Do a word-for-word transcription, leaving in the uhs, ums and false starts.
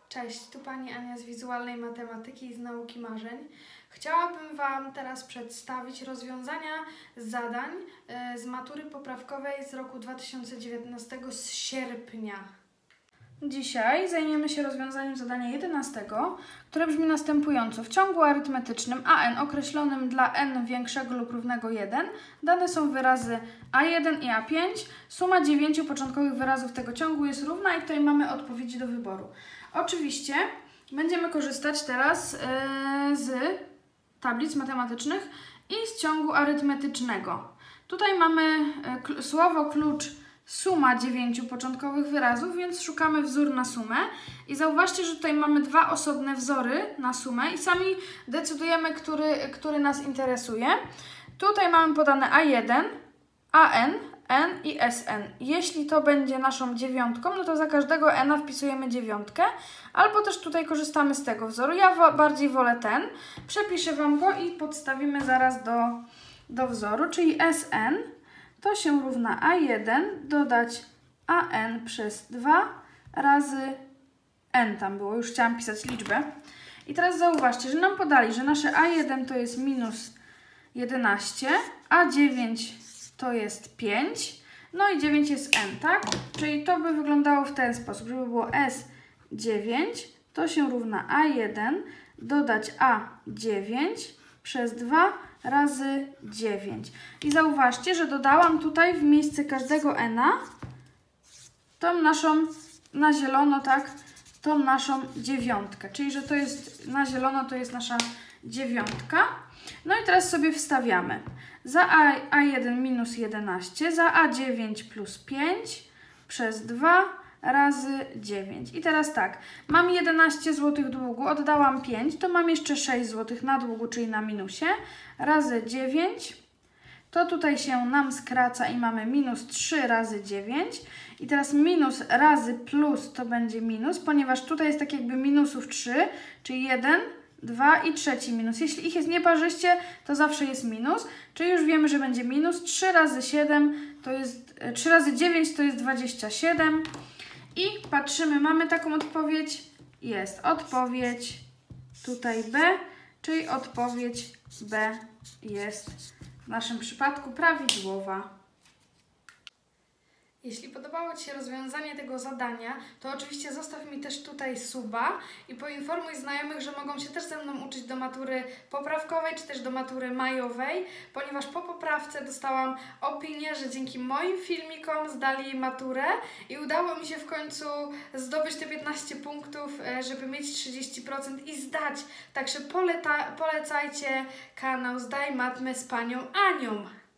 Cześć, tu Pani Ania z Wizualnej Matematyki i z Nauki Marzeń. Chciałabym Wam teraz przedstawić rozwiązania zadań z matury poprawkowej z roku dwa tysiące dziewiętnastego z sierpnia. Dzisiaj zajmiemy się rozwiązaniem zadania jedenastego, które brzmi następująco. W ciągu arytmetycznym a n określonym dla n większego lub równego jeden dane są wyrazy a jeden i a pięć. Suma dziewięciu początkowych wyrazów tego ciągu jest równa i tutaj mamy odpowiedzi do wyboru. Oczywiście będziemy korzystać teraz yy, z tablic matematycznych i z ciągu arytmetycznego. Tutaj mamy yy, słowo klucz suma dziewięciu początkowych wyrazów, więc szukamy wzór na sumę i zauważcie, że tutaj mamy dwa osobne wzory na sumę i sami decydujemy, który, który nas interesuje. Tutaj mamy podane a jeden, an, n i sn. Jeśli to będzie naszą dziewiątką, no to za każdego n wpisujemy dziewiątkę, albo też tutaj korzystamy z tego wzoru. Ja bardziej wolę ten. Przepiszę Wam go i podstawimy zaraz do, do wzoru, czyli sn to się równa a jeden dodać an przez dwa razy n tam było. Już chciałam pisać liczbę. I teraz zauważcie, że nam podali, że nasze a jeden to jest minus jedenaście, a dziewięć to jest pięć, no i dziewięć jest n, tak? Czyli to by wyglądało w ten sposób, żeby było s dziewięć to się równa a jeden dodać a dziewięć przez dwa razy dziewięć. I zauważcie, że dodałam tutaj w miejsce każdego n tą naszą, na zielono, tak, tą naszą dziewiątkę. Czyli, że to jest, na zielono to jest nasza dziewiątka. No i teraz sobie wstawiamy. Za a jeden minus jedenaście, za a dziewięć plus pięć przez dwa razy dziewięć. I teraz tak, mam jedenaście złotych długu, oddałam pięć, to mam jeszcze sześć złotych na długu, czyli na minusie, razy dziewięć, to tutaj się nam skraca i mamy minus trzy razy dziewięć. I teraz minus razy plus to będzie minus, ponieważ tutaj jest tak jakby minusów trzy, czyli jeden, dwa i trzeci minus. Jeśli ich jest nieparzyście, to zawsze jest minus, czyli już wiemy, że będzie minus. trzy razy siedem to jest, trzy razy dziewięć to jest dwadzieścia siedem. I patrzymy, mamy taką odpowiedź, jest odpowiedź tutaj B, czyli odpowiedź B jest w naszym przypadku prawidłowa. Jeśli podobało Ci się rozwiązanie tego zadania, to oczywiście zostaw mi też tutaj suba i poinformuj znajomych, że mogą się też ze mną uczyć do matury poprawkowej czy też do matury majowej, ponieważ po poprawce dostałam opinię, że dzięki moim filmikom zdali maturę i udało mi się w końcu zdobyć te piętnaście punktów, żeby mieć trzydzieści procent i zdać. Także poleta, polecajcie kanał Zdaj Matmę z Panią Anią.